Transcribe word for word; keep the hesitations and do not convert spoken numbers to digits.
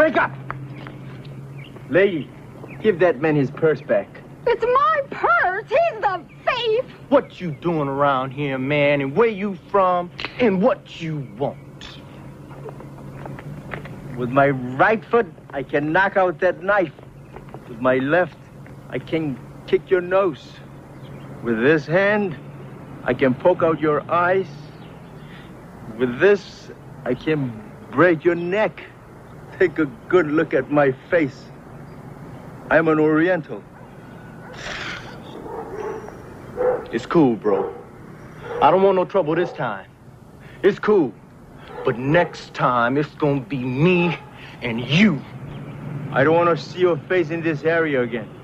Break up! Lady, give that man his purse back. It's my purse. He's the thief. What you doing around here, man, and where you from, and what you want? With my right foot, I can knock out that knife. With my left, I can kick your nose. With this hand, I can poke out your eyes. With this, I can break your neck. Take a good look at my face. I'm an oriental. It's cool, bro. I don't want no trouble this time. It's cool. But next time, it's gonna be me and you. I don't want to see your face in this area again.